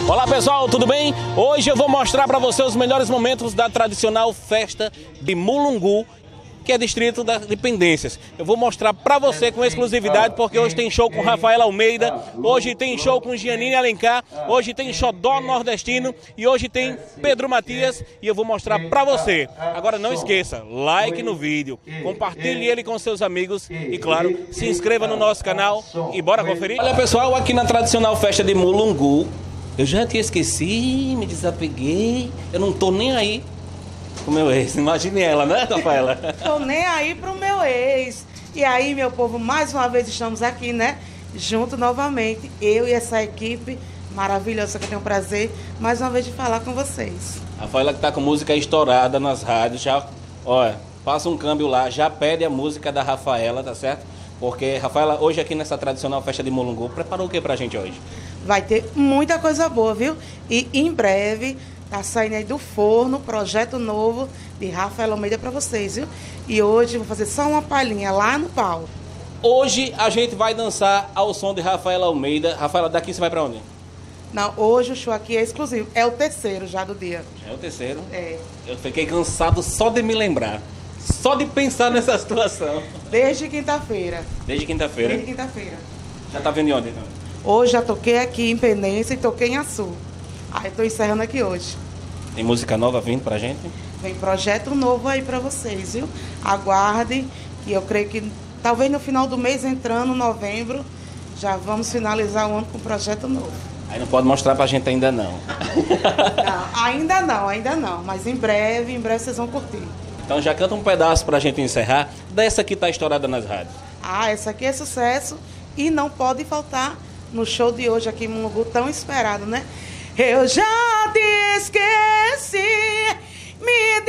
Olá pessoal, tudo bem? Hoje eu vou mostrar para você os melhores momentos da tradicional festa de Mulungu, que é distrito das Dependências. Eu vou mostrar para você com exclusividade, porque hoje tem show com Rafael Almeida, hoje tem show com Giannini Alencar, hoje tem Xodó Nordestino e hoje tem Pedro Matias, e eu vou mostrar para você. Agora não esqueça, like no vídeo, compartilhe ele com seus amigos e claro, se inscreva no nosso canal e bora conferir. Olha pessoal, aqui na tradicional festa de Mulungu, eu já tinha esquecido, me desapeguei, eu não tô nem aí o meu ex, imagine ela, né, Rafaela? Tô nem aí pro meu ex. E aí, meu povo, mais uma vez estamos aqui, né? Junto novamente, eu e essa equipe maravilhosa que eu tenho o prazer, mais uma vez, de falar com vocês. Rafaela que tá com música estourada nas rádios, já, olha, passa um câmbio lá, já pede a música da Rafaela, tá certo? Porque, Rafaela, hoje aqui nessa tradicional festa de Mulungu, preparou o que pra gente hoje? Vai ter muita coisa boa, viu? E em breve tá saindo aí do forno, projeto novo de Rafael Almeida para vocês, viu? E hoje vou fazer só uma palhinha lá no palco. Hoje a gente vai dançar ao som de Rafael Almeida. Rafaela, daqui você vai para onde? Não, hoje o show aqui é exclusivo. É o terceiro já do dia. É o terceiro? É. Eu fiquei cansado só de me lembrar. Só de pensar nessa situação. Desde quinta-feira. Desde quinta-feira? Desde quinta-feira. Já tá vendo de onde, então? Hoje já toquei aqui em Penência e toquei em Açu. Aí tô encerrando aqui hoje. Tem música nova vindo pra gente? Vem projeto novo aí pra vocês, viu? Aguardem, que eu creio que talvez no final do mês, entrando novembro, já vamos finalizar o ano com projeto novo. Aí não pode mostrar pra gente ainda não. Não, ainda não. Mas em breve vocês vão curtir. Então já canta um pedaço pra gente encerrar dessa que tá estourada nas rádios. Ah, essa aqui é sucesso e não pode faltar no show de hoje aqui em Mulungu, tão esperado, né? Eu já te esqueci, me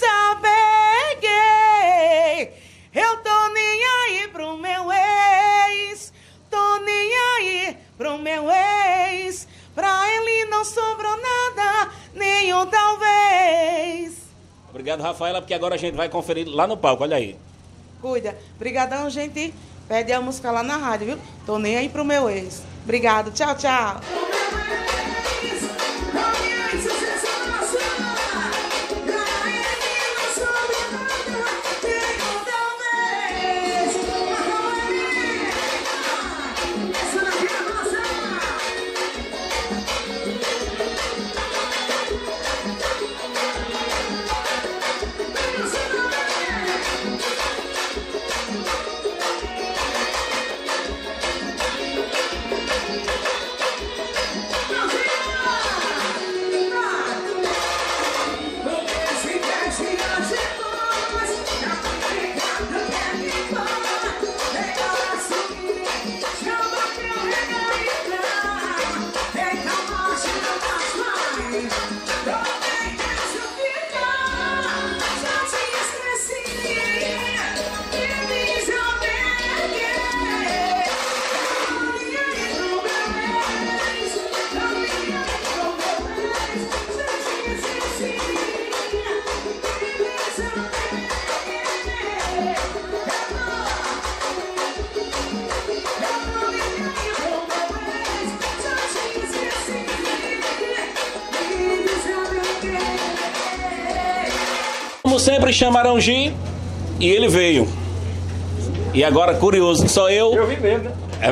desapeguei. Eu tô nem aí pro meu ex, tô nem aí pro meu ex. Pra ele não sobrou nada, nenhum talvez. Obrigado, Rafaela, porque agora a gente vai conferir lá no palco, olha aí. Cuida. Brigadão, gente. Pede a música lá na rádio, viu? Tô nem aí pro meu ex. Obrigado. Tchau, tchau. Como sempre, chamaram Gi e ele veio. E agora, curioso que só eu... Eu vi mesmo, né?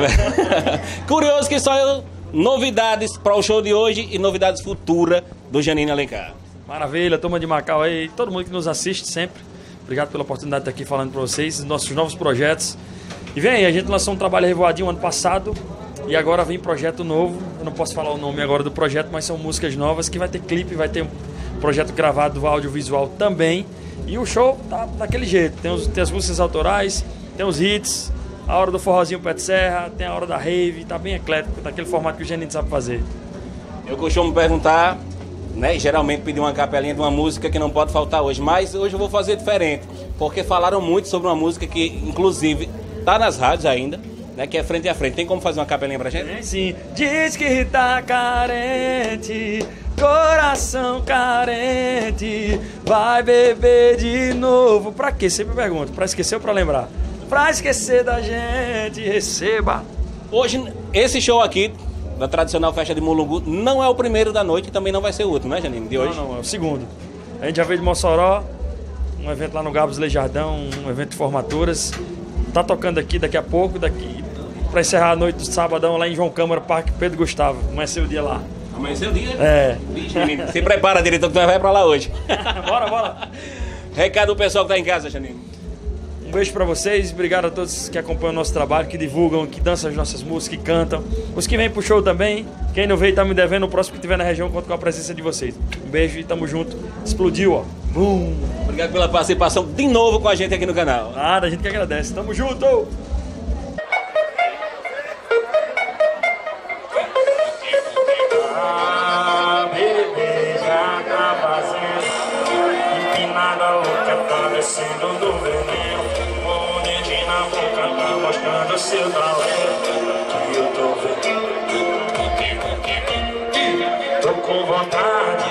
Curioso que só eu... Novidades para o show de hoje e novidades futuras do Giannini Alencar. Maravilha, turma de Macau aí, todo mundo que nos assiste sempre. Obrigado pela oportunidade de estar aqui falando para vocês, nossos novos projetos. E vem aí, a gente lançou um trabalho revoadinho ano passado e agora vem projeto novo. Eu não posso falar o nome agora do projeto, mas são músicas novas que vai ter clipe, vai ter um projeto gravado audiovisual também. E o show tá daquele jeito, tem as músicas autorais, tem os hits, a hora do forrozinho pé de serra, tem a hora da rave, tá bem eclético, daquele formato que o Giannini sabe fazer. Eu costumo perguntar, né, geralmente pedir uma capelinha de uma música que não pode faltar hoje, mas hoje eu vou fazer diferente, porque falaram muito sobre uma música que, inclusive, tá nas rádios ainda, né, que é Frente a Frente. Tem como fazer uma capelinha pra gente? Sim. Diz que tá carente, coração carente, vai beber de novo. Pra quê? Sempre pergunto. Pra esquecer ou pra lembrar? Pra esquecer da gente, receba. Hoje, esse show aqui da tradicional festa de Mulungu. Não é o primeiro da noite e também não vai ser o último, né, Janine, de hoje? Não, é o segundo. A gente já veio de Mossoró, um evento lá no Gabos Lejardão, um evento de formaturas. Tá tocando aqui daqui a pouco, para encerrar a noite do sabadão lá em João Câmara, Parque Pedro Gustavo. Amanheceu o dia lá. Amanheceu o dia? É. Vixe, menino, se prepara, diretor, que tu vai pra lá hoje. Bora. Recado do pessoal que tá em casa, Janine. Um beijo pra vocês, obrigado a todos que acompanham o nosso trabalho, que divulgam, que dançam as nossas músicas, que cantam. Os que vêm pro show também, quem não veio tá me devendo, o próximo que tiver na região conta com a presença de vocês. Um beijo e tamo junto. Explodiu, ó. Bum. Obrigado pela participação de novo com a gente aqui no canal. Nada, a gente que agradece. Tamo junto! Descendo do veneno, o dedinho na boca tá mostrando seu talento. Que eu tô vendo, tô com vontade.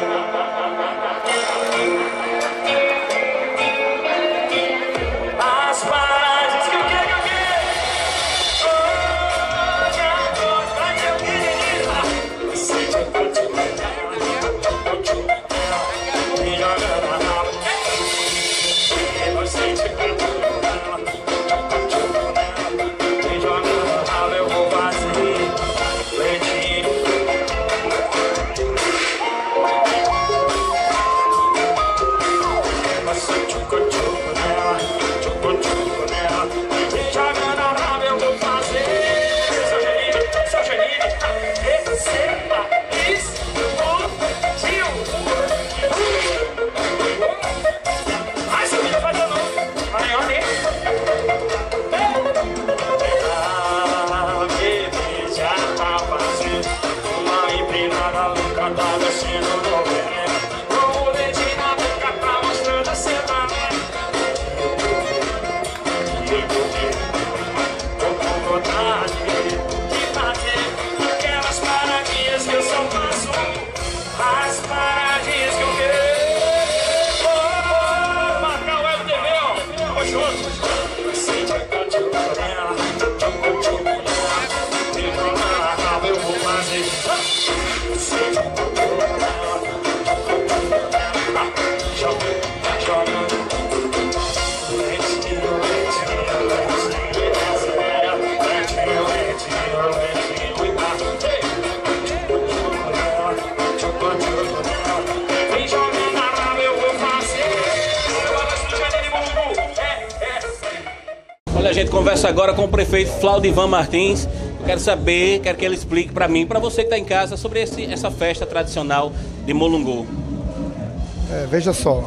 As paragens que eu quero ver. Hoje a dor vai ser o que você vai continuar. Me jogando na rala. Eu vou fazer leitinho. Passa tchucu-tchucu nela, tchucu-tchucu nela. Me joga na raba, eu vou fazer. Seu Janine, receba isso. Ai, seu filho vai dando. Ai, olha. Tá descendo do veneno, com o dedinho na boca tá mostrando seu talento. Tô com vontade de fazer aquelas paradinhas que eu só faço, as paradinhas que eu quero. Marcar o LTV, ó, tamo junto. Sente a tchucu nela, tchucu nela. Me joga na raba, eu vou fazer. Olha, a gente conversa agora com o prefeito Flaudivan Martins. Eu quero saber, quero que ele explique para mim, para você que está em casa, sobre essa festa tradicional de Mulungu. Veja só,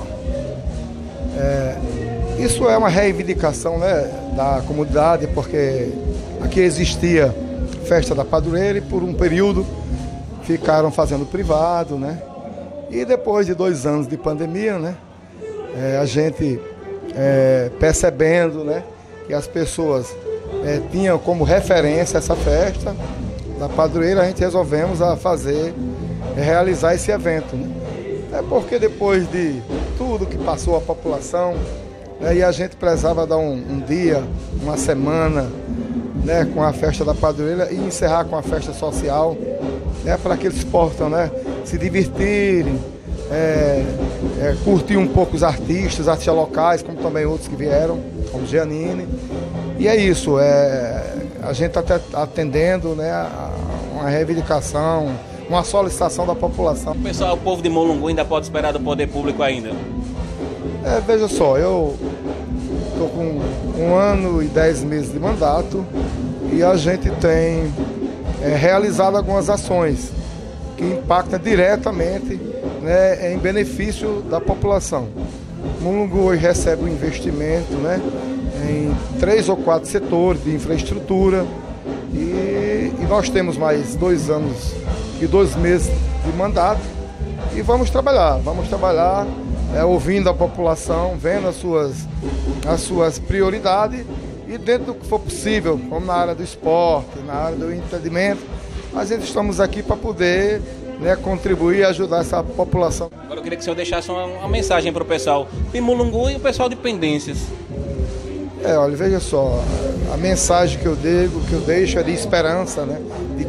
isso é uma reivindicação, né, da comunidade, porque aqui existia festa da padroeira e por um período ficaram fazendo privado, né? E depois de 2 anos de pandemia, né, a gente percebendo, né, que as pessoas tinham como referência essa festa da padroeira, a gente resolvemos realizar esse evento, né? Porque depois de tudo que passou a população, né, e a gente precisava dar um dia, uma semana, né, com a festa da padroeira e encerrar com a festa social, né, para que eles possam, né, se divertirem, curtir um pouco os artistas locais, como também outros que vieram, como Janine. E é isso, a gente está atendendo, né, uma reivindicação, uma solicitação da população. Pessoal, o povo de Mulungu ainda pode esperar do poder público ainda? Veja só, eu estou com 1 ano e 10 meses de mandato e a gente tem realizado algumas ações que impactam diretamente, né, em benefício da população. Mulungu hoje recebe um investimento, né, em 3 ou 4 setores de infraestrutura e nós temos mais 2 anos e 2 meses de mandato e vamos trabalhar ouvindo a população, vendo as suas prioridades e dentro do que for possível, como na área do esporte, na área do entretenimento, a gente estamos aqui para poder, né, contribuir e ajudar essa população. Agora eu queria que o senhor deixasse uma mensagem para o pessoal de Mulungu e o pessoal de Pendências. Olha, veja só, a mensagem que eu deixo é de esperança, né, de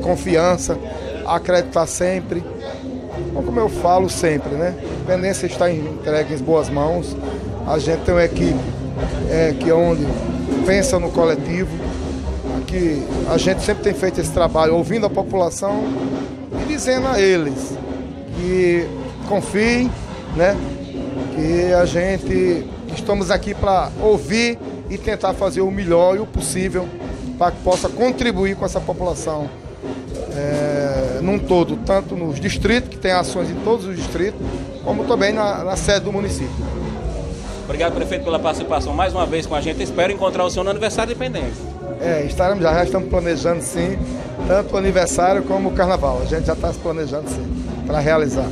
confiança, acreditar sempre. Então, como eu falo sempre, né? A Independência está entregue em boas mãos. A gente tem uma equipe que onde pensa no coletivo, que a gente sempre tem feito esse trabalho ouvindo a população e dizendo a eles que confiem, né? Que a gente estamos aqui para ouvir e tentar fazer o melhor e o possível para que possa contribuir com essa população num todo, tanto nos distritos, que tem ações em todos os distritos, como também na sede do município. Obrigado, prefeito, pela participação mais uma vez com a gente. Espero encontrar o senhor no aniversário de Independência. Já estamos planejando sim, tanto o aniversário como o carnaval. A gente já está se planejando sim, para realizar.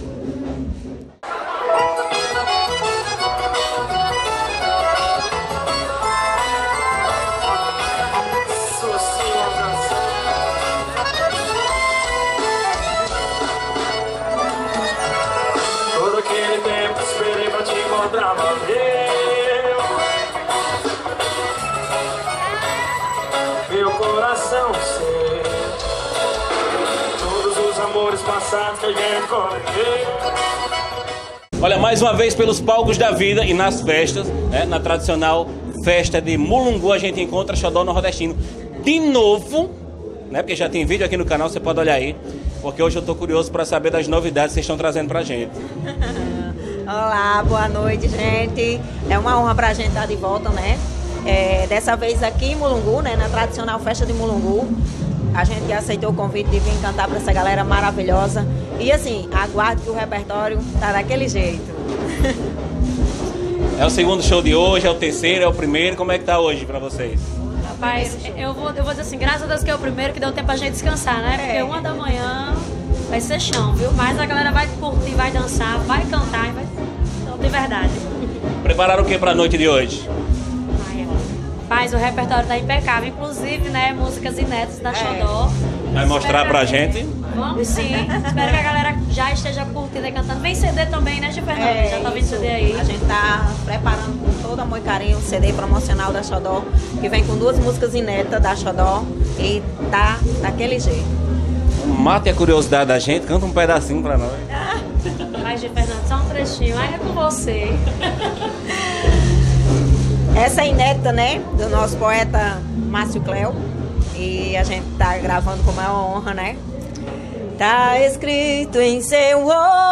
Todo aquele tempo esperei pra te encontrar, meu coração sei todos os amores passados que a gente cometeu. Olha, mais uma vez pelos palcos da vida e nas festas, né, na tradicional festa de Mulungu, a gente encontra Xodó Nordestino. De novo, né, porque já tem vídeo aqui no canal, você pode olhar aí, porque hoje eu tô curioso para saber das novidades que vocês estão trazendo pra gente. Olá, boa noite, gente. É uma honra pra gente estar de volta, né? Dessa vez aqui em Mulungu, né, na tradicional festa de Mulungu. A gente aceitou o convite de vir cantar para essa galera maravilhosa. E assim, aguarde que o repertório tá daquele jeito. É o segundo show de hoje, é o terceiro, é o primeiro. Como é que tá hoje para vocês? Rapaz, eu vou dizer assim, graças a Deus que é o primeiro, que deu tempo pra gente descansar, né? Porque 1 da manhã vai ser chão, viu? Mas a galera vai curtir, vai dançar, vai cantar, vai... Então, de verdade. Prepararam o que pra noite de hoje? Mas o repertório tá impecável, inclusive, né, músicas inéditas da Xodó. Vai mostrar pra gente? Vamos sim. Espero que a galera já esteja curtindo e cantando. Vem CD também, né, Gil Fernando? Já tá vindo CD aí. A gente tá preparando com todo amor e carinho o CD promocional da Xodó, que vem com 2 músicas inéditas da Xodó e tá daquele jeito. Mate a curiosidade da gente, canta um pedacinho pra nós. Mas, Gil Fernando, só um trechinho. Aí é com você. Essa é inédita, né, do nosso poeta Márcio Cléo, e a gente tá gravando com a maior honra, né? Tá escrito em seu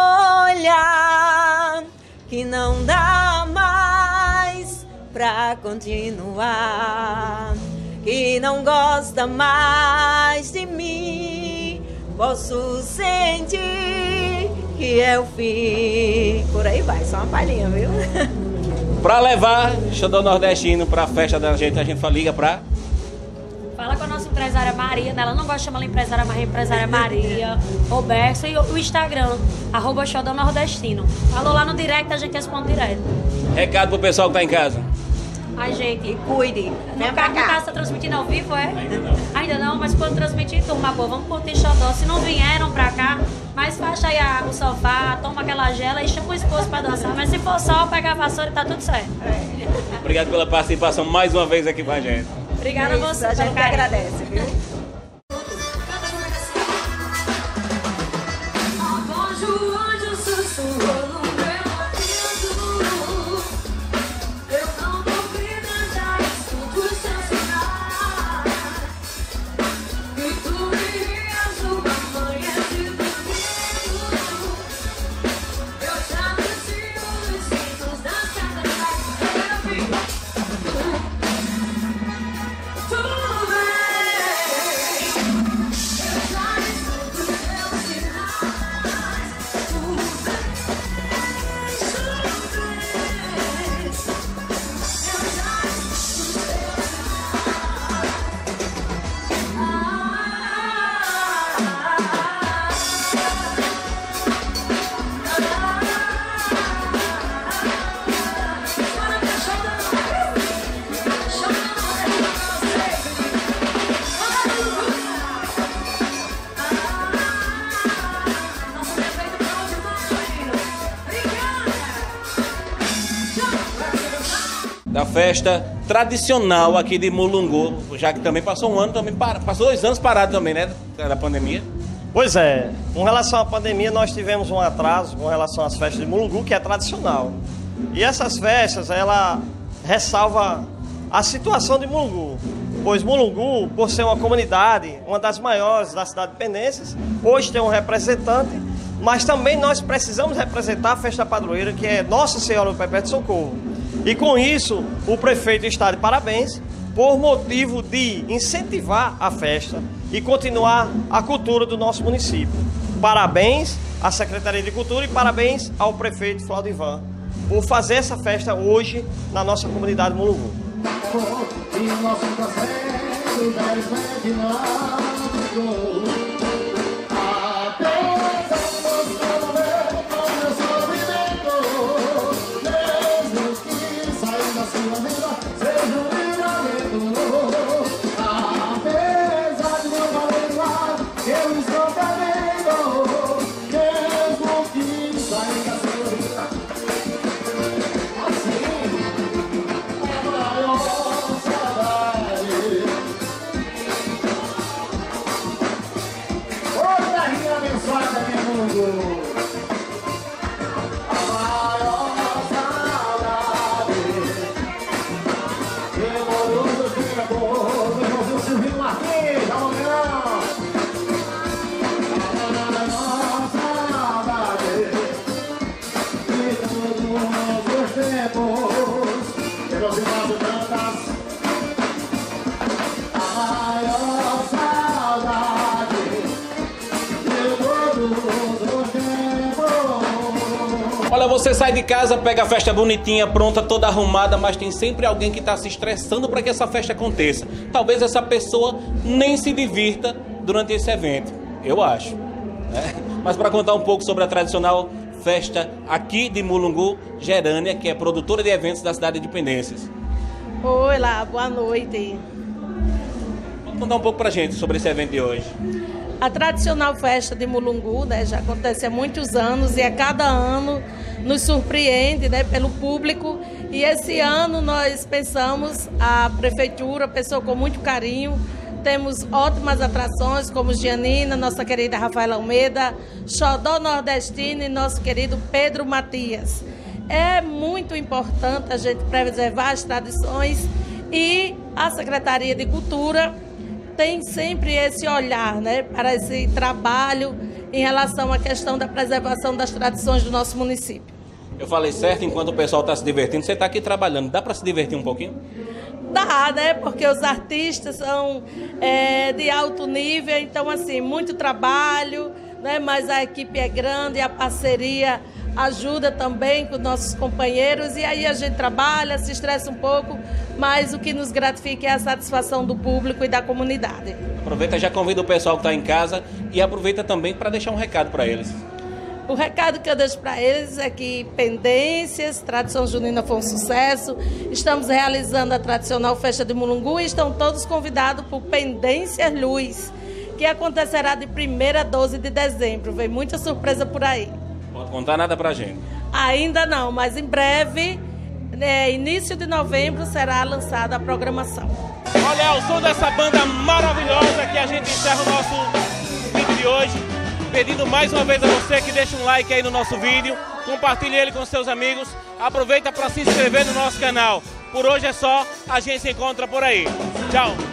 olhar que não dá mais pra continuar, que não gosta mais de mim, posso sentir que é o fim. Por aí vai, só uma palhinha, viu? Pra levar Xodó Nordestino pra festa da gente, a gente liga pra... Fala com a nossa empresária Maria, ela não gosta de chamar ela empresária Maria, empresária Maria, Roberto, e o Instagram, @Xodó Nordestino. Falou lá no direct, a gente responde direto. Recado pro pessoal que tá em casa. Ai, gente, E cuide, vem pra no cá. caso tá transmitindo ao vivo, é? Ainda não. Ainda não, mas quando transmitir, turma boa, vamos curtir Xodó. Se não vieram pra cá, mas fecha aí o sofá, toma aquela gela e chama o esposo pra dançar. Mas se for só, pega a vassoura e tá tudo certo. Obrigado pela participação mais uma vez aqui com a gente. Obrigada a você, A gente que carinho. agradece, viu? O anjo sussurrou no meu ouvido. Eu não duvido, já escuto os seus sinais. E tu irias uma manhã de domingo. Eu já desci os instintos das cataratas. Tudo bem. da festa tradicional aqui de Mulungu, já que também passou um ano, passou 2 anos parado também, né, da pandemia. Pois é, com relação à pandemia nós tivemos um atraso com relação às festas de Mulungu, que é tradicional. E essas festas, ela ressalva a situação de Mulungu, pois Mulungu, por ser uma comunidade, uma das maiores da cidade de Pendências, hoje tem um representante, mas também nós precisamos representar a festa padroeira, que é Nossa Senhora do Perpétuo Socorro. E com isso, o prefeito está de parabéns, por motivo de incentivar a festa e continuar a cultura do nosso município. Parabéns à Secretaria de Cultura e parabéns ao prefeito Flaudivan por fazer essa festa hoje na nossa comunidade Mulungu. Olha, você sai de casa, pega a festa bonitinha, pronta, toda arrumada, mas tem sempre alguém que está se estressando para que essa festa aconteça. Talvez essa pessoa nem se divirta durante esse evento, eu acho, né? Mas para contar um pouco sobre a tradicional festa aqui de Mulungu, Gerânia, que é produtora de eventos da cidade de Pendências. Oi lá, boa noite. Pode contar um pouco pra gente sobre esse evento de hoje? A tradicional festa de Mulungu, né, já acontece há muitos anos e a cada ano nos surpreende, né, pelo público. E esse ano nós pensamos, a prefeitura pensou com muito carinho. Temos ótimas atrações como Gianina, nossa querida Rafaela Almeida, Xodó Nordestino e nosso querido Pedro Matias. É muito importante a gente preservar as tradições e a Secretaria de Cultura tem sempre esse olhar, né, para esse trabalho em relação à questão da preservação das tradições do nosso município. Eu falei certo, enquanto o pessoal está se divertindo, você está aqui trabalhando, dá para se divertir um pouquinho? Dá, né, porque os artistas são de alto nível, então assim, muito trabalho, né, mas a equipe é grande, a parceria ajuda também com nossos companheiros e aí a gente trabalha, se estressa um pouco, mas o que nos gratifica é a satisfação do público e da comunidade. Aproveita, já convida o pessoal que está em casa e aproveita também para deixar um recado para eles. O recado que eu deixo para eles é que Pendências, Tradição Junina foi um sucesso, estamos realizando a tradicional festa de Mulungu e estão todos convidados por Pendências Luz, que acontecerá de 1º a 12 de dezembro, vem muita surpresa por aí. Pode contar nada pra gente? Ainda não, mas em breve, início de novembro, será lançada a programação. Olha, ao som dessa banda maravilhosa que a gente encerra o nosso vídeo de hoje. Pedindo mais uma vez a você que deixe um like aí no nosso vídeo, compartilhe ele com seus amigos, aproveita para se inscrever no nosso canal. Por hoje é só, a gente se encontra por aí. Tchau!